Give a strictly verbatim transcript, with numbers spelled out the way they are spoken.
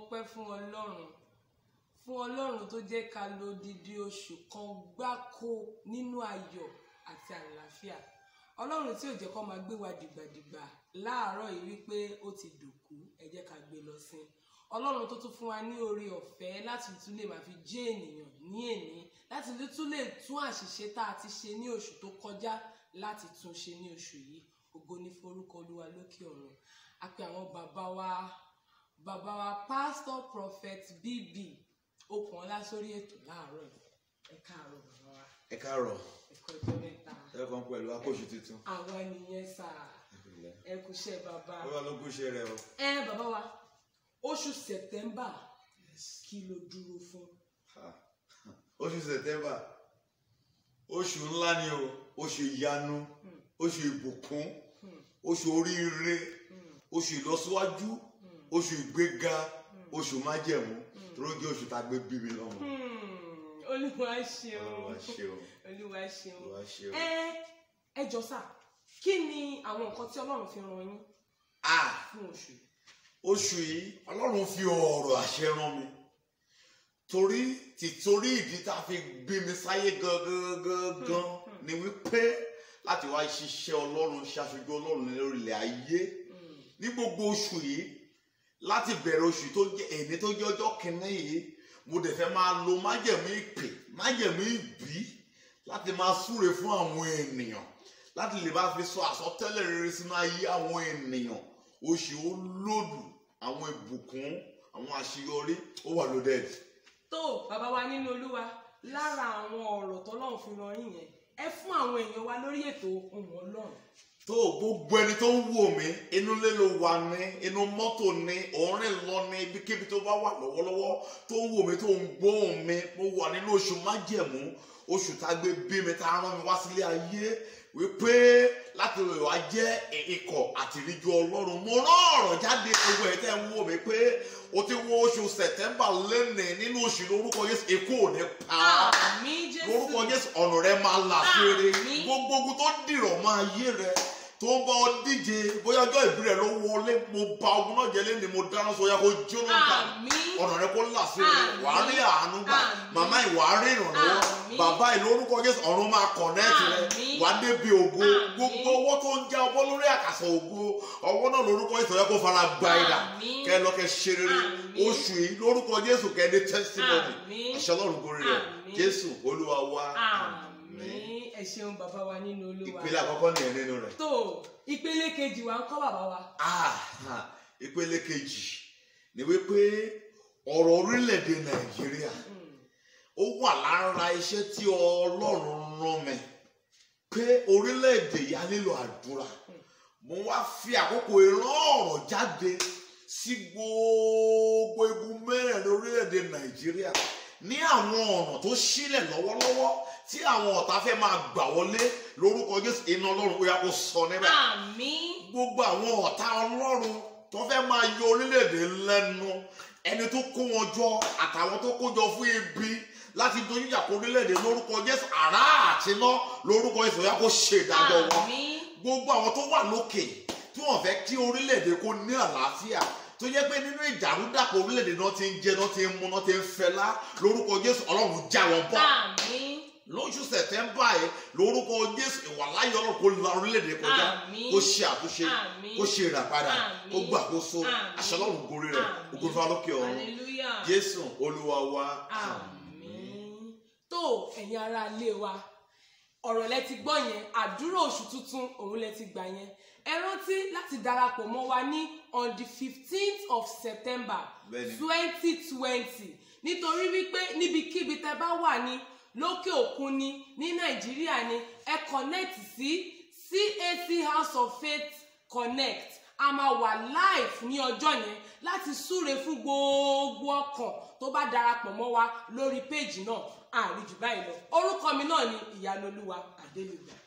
ọpẹ́ fún Ọlọ́run fún Ọlọ́run tó jẹ́ ká lò dídí oṣù kan gbáko nínú ayọ̀ àti àlàáfíà. Ọlọ́run tí ò jẹ́ kó máa gbé wa dìgbàdìgbà láàárọ̀ yìí wípé ó ti dòkú, ẹ jẹ́ ká gbé lọ sin. Ọlọ́run tó tún fún wa ní oore ọ̀fẹ́ láti tún lè máa fi jẹ́ ènìyàn ní èní, láti tún lè tún àṣìṣe tá a ti ṣe ní oṣù tó kọjá láti tún ṣe ní oṣù yìí. Ògo ni forúkọ Olúwa lókè ọ̀run. A pè àwọn bàbá wa bàbá wa Pastor Prophet B B Okunola sórí ètò láàárọ̀ yìí. Ẹ káàárọ̀ bàbá wa. Ẹ káàárọ̀. Ẹ kú ọjọ́ mẹ́ta. Ẹ kàn pẹ̀lú akóṣù tuntun. Àwa nìyẹn sà. Ẹ kú iṣẹ́ bàbá. Bàbá ló kú iṣẹ́ rẹ o. Ẹ bàbá wa, oṣù September kí ló dúró fún? Oṣù September, oṣù ńlá ni o, oṣù ìyanu, oṣù ìbùkún, oṣù oríire, oṣù ìlọsíwájú, oṣù ìgbéga, oṣù májẹ̀mú, tó jẹ́ oṣù tá a gbé bí mi lọ́mọ. Olúwa ṣeun. Olúwa ṣeun. Olúwa ṣeun. Olúwa ṣeun. Ẹ ẹ jọ sà, kí ni àwọn nǹkan tí Ọlọ́run fi rán yín fún oṣù yìí? Oṣù yìí Ọlọ́run fi ọ̀rọ̀ àṣẹ rán mi torí tìtorí ìdí tá a fi gbé mi sáyé gangan ni wípé láti wá ṣiṣẹ́ Ọlọ́run, ṣaṣojú Ọlọ́run lórí ilẹ̀ ayé ní gbogbo oṣù yìí. Láti bẹ̀rẹ̀ oṣù tó jẹ́ èní tó jẹ́ ọjọ́ kìíní yìí, mo dẹ̀ fẹ́ máa lo májẹ̀mú ìpè, májẹ̀mú ìbí láti máa súre fún àwọn ènìyàn, láti lè bá fi sọ àsọtẹ́lẹ̀ rere sínú ayé àwọn ènìyàn. Oṣù olódù, àwọn ìbùkún, àwọn àṣeyọrí ó wà loaded. Tó bàbá wa nínú Olúwa, lára àwọn ọ̀rọ̀ tọ́lọ́run fi rán yín yẹn, ẹ fún àwọn èèyàn wa lórí ètò Ohùn Ọlọ́run. Tó gbogbo ẹni tó ń wò mí, inú ilé ló wà ní, inú mọ́tò ní, òórìn lọ ní, ibikíbi tó bá wà lọ́wọ́lọ́wọ́ tó ń wò mí, tó ń gbóhùn mi, mo wà nínú oṣù májẹ̀mú, oṣù tá a gbé bí mi, tá a rán mi wá sílé ayé wípé láti lè wá jẹ́ ikọ̀ àtìríjú Ọlọ́run. Mo rán ọ̀rọ̀ jáde gbogbo ẹ̀ tẹ́ ń wò mí pé o ti wo oṣù September lẹ́nìí nínú oṣù lórúkọ Jésù, ikú ò ní pa á. Lórúkọ Jésù ọ̀nà rẹ máa là fèrè. Gbogbo ogun tó dìrọ̀ máa yé rẹ, tó ń bá ọ díje, bóyá ọjọ́ ìbí rẹ ló wọlé, mo ba ogun náà jẹ lẹ́nìí, mo dáná sọ ya kó jóná gbà. Ọ̀nà rẹ kó là fèrè, wàá rí àánú gbà. Màmá ìwà rí ìrànlọ́wọ́. Bàbá ì lórúkọ Jésù ọ̀run máa kọ̀nẹ́ẹ̀tì rẹ, wà á débi ògo. Gbogbo ọwọ́ tó ń já ọbọ̀ lórí àkàsọ̀ ògo, ọwọ́ náà lórúkọ Jésù yẹ kó fara gba ìdà. Kẹ́ lọ kẹ́ ṣe rere. Oṣù yìí lórúkọ Jésù kẹ́ ní testimony. Àṣẹ Ọlọ́run gorí rẹ̀. Jésù Olúwa wa. Àmín. Ẹ ṣeun bàbá wa nínú Olúwa. Ìpele àkọ́kọ́ nìyẹn nínú rẹ̀. Tó ìpele kejì wa ń kọ́ bàbá wa. Ìpele kejì ni wípé ọ̀rọ̀ orílẹ̀-èdè Nàìjíríà ó wà lára iṣẹ́ tí Ọlọ́run rán mi pé orílẹ̀-èdè yà nílò àdúrà. Mo wá fi àkókò ìran ọ̀rọ̀ jáde sí gbogbo igun mẹ́rin orílẹ̀-èdè Nàìjíríà ní àwọn ọ̀nà tó sílẹ̀ lọ́wọ́lọ́wọ́ tí àwọn ọ̀tá fẹ́ máa gbà wọlé. Lórúkọ Jésù iná Ọlọ́run ó yá kó sọ níbẹ̀. Àmín. Gbogbo àwọn ọ̀tá Ọlọ́run tó fẹ́ máa yọ orílẹ̀-èdè lẹ́nu, ẹni tó kó wọn jọ àtàwọn tó kó jọ fún ibi láti dojú ìjà kó orílẹ̀-èdè, lórúkọ Jésù àrá àtiná lórúkọ Jésù ó yá kó ṣe ìdájọ́ wọn. Gbogbo àwọn tó wà lókè tí wọ́n fẹ́ kí orílẹ̀-èdè kó ní àlàáfíà, tó jẹ́ pé nínú ìdàrúdàpọ̀ orílẹ̀-èdè náà ti ń jẹ, náà ti ń mu, náà ti ń fẹlá, lórúkọ Jésù Ọlọ́run já wọn bọ́. Lóṣù September yìí lórúkọ Jésù ìwàláyé Ọlọ́run kó la orílẹ̀-èdè kọjá, kó ṣe àtúnṣe, kó ṣe ìràpadà, kó gbàkóso. Àṣẹ Ọlọ́run gorí rẹ̀, ògo fún wa lókè ọ̀run. Jésù Olúwa wa. Àmín. Tó ẹ̀yin ará ilé wa, ọ̀rọ̀ lẹ ti gbọ́ yẹn, àdúrà oṣù tuntun òun lẹ ti gbà yẹn. Ẹ rántí láti darapọ̀ mọ́ wa ní on the fifteenth of September twenty twenty, nítorí wípé níbikíbi tẹ́ bá wà ní, lókè òkun ni, ní Nàìjíríà ni, ẹ connect sí C A C House of Faith Connect. A máa wà live ní ọjọ́ yẹn láti súre fún gbogbo ọkàn tó bá darapọ̀ mọ́ wa lórí péjì náà. Àríjù báyìí lọ. Orúkọ mi náà ni Ìyanu Olúwa Adélùgbà.